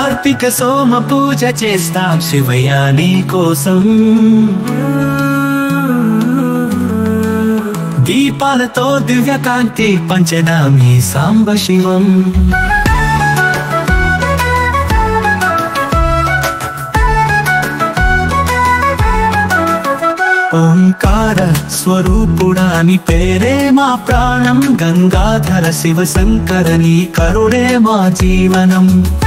కార్తీక సోమ పూజ చేస్తాం శివయ్య నీ కోసం దీపాలతో దివ్యకాంతి పంచనామి సాంబ శివం ఓంకార స్వరూపుడాని పేరే మా ప్రాణం గంగాధర శివ శంకరని కరుణే మా జీవనం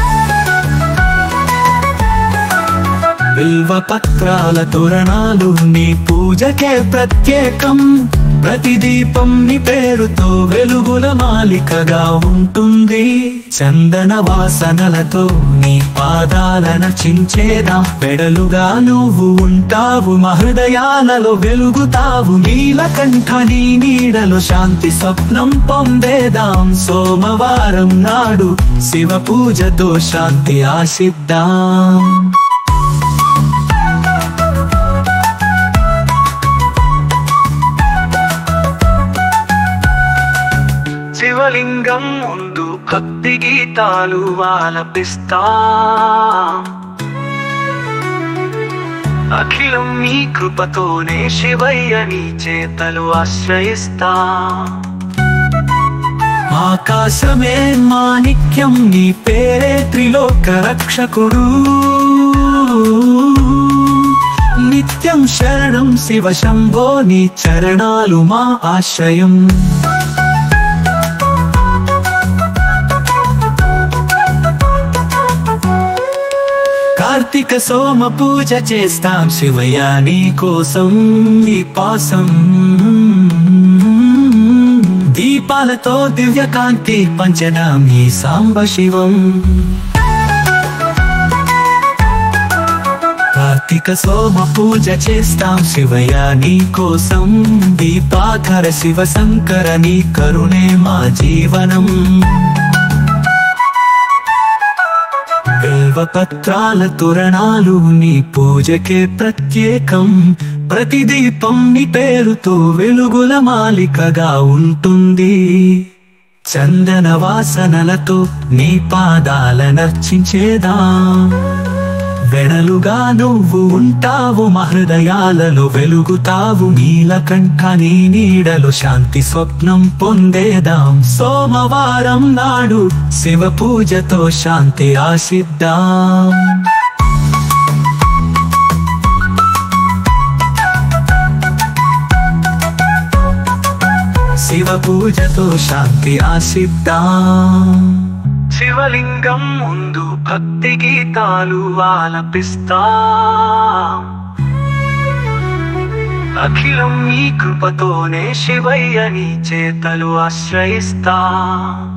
బిల్వ పత్రాల తోరణాలు నీ పూజకే ప్రత్యేకం ప్రతి దీపం నీ పేరుతో వెలుగుల మాలికగా ఉంటుంది చందన వాసనలతో నీ పాదాలను చించేదా పెడలుగా నువ్వు ఉంటావు మా హృదయాలలో వెలుగుతావు నీలకంఠ నీ నీడలో శాంతి స్వప్నం పొందేదాం సోమవారం నాడు శివ పూజతో శాంతి ఆశిద్దాం శివలింగం ముందు భక్తి గీతాలు ఆలపిస్తాం అఖిలం నీ కృపతోనే శివయ్య నీ చేతలు ఆశ్రయిస్తాం ఆకాశమే మాణిక్యం నీ పేరే త్రిలోక రక్షకుడు నిత్యం శరణం శివ శంభో నీ చరణాలు మా ఆశ్రయం కార్తీక సోమ పూజ చేస్తాం శివయ్య నీ కోసం నీ పాసం దీపాలతో దివ్యకాంతి పంచనామి సాంబ శివం కార్తీక సోమ పూజ చేస్తాం శివయ్య నీ కోసం దీపాకర శివ శంకర నీ కరుణే మా జీవనం పత్రాల తోరణాలు నీ పూజకే ప్రత్యేకం ప్రతి దీపం నీ పేరుతో వెలుగుల మాలికగా ఉంటుంది చందన వాసనలతో నీ పాదాలనర్చించేదా వెడలుగా నువ్వు ఉంటావు మా హృదయాలలో వెలుగుతావు నీలకంఠ నీ నీడలో శాంతి స్వప్నం పొందేదాం సోమవారం నాడు శివ పూజతో శాంతి ఆశిద్దాం శివ పూజతో శాంతి ఆశిద్దాం శివలింగం ముందు భక్తి గీతాలు ఆలపిస్తాం అఖిలం నీ కృపతోనే శివయ్య నీ చేతలు ఆశ్రయిస్తాం